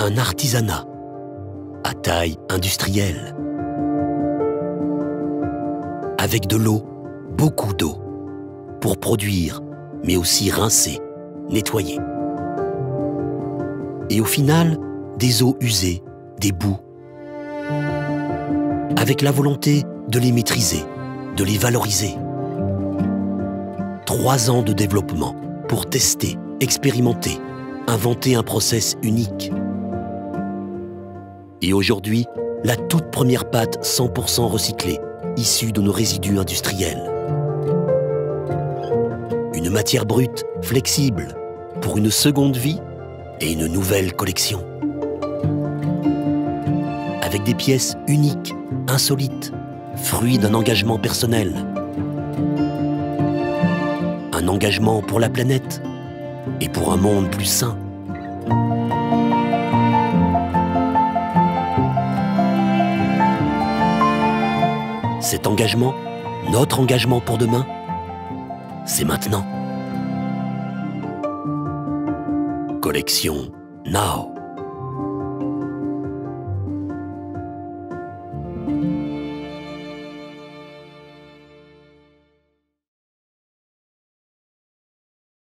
un artisanat à taille industrielle. Avec de l'eau, beaucoup d'eau, pour produire, mais aussi rincer, nettoyer. Et au final, des eaux usées, des boues, avec la volonté de les maîtriser, de les valoriser. 3 ans de développement pour tester, expérimenter, inventer un process unique. Et aujourd'hui, la toute première pâte 100% recyclée, issue de nos résidus industriels. Une matière brute, flexible, pour une seconde vie et une nouvelle collection. Avec des pièces uniques, insolites, fruits d'un engagement personnel. Un engagement pour la planète et pour un monde plus sain. Cet engagement, notre engagement pour demain, c'est maintenant. Collection Now.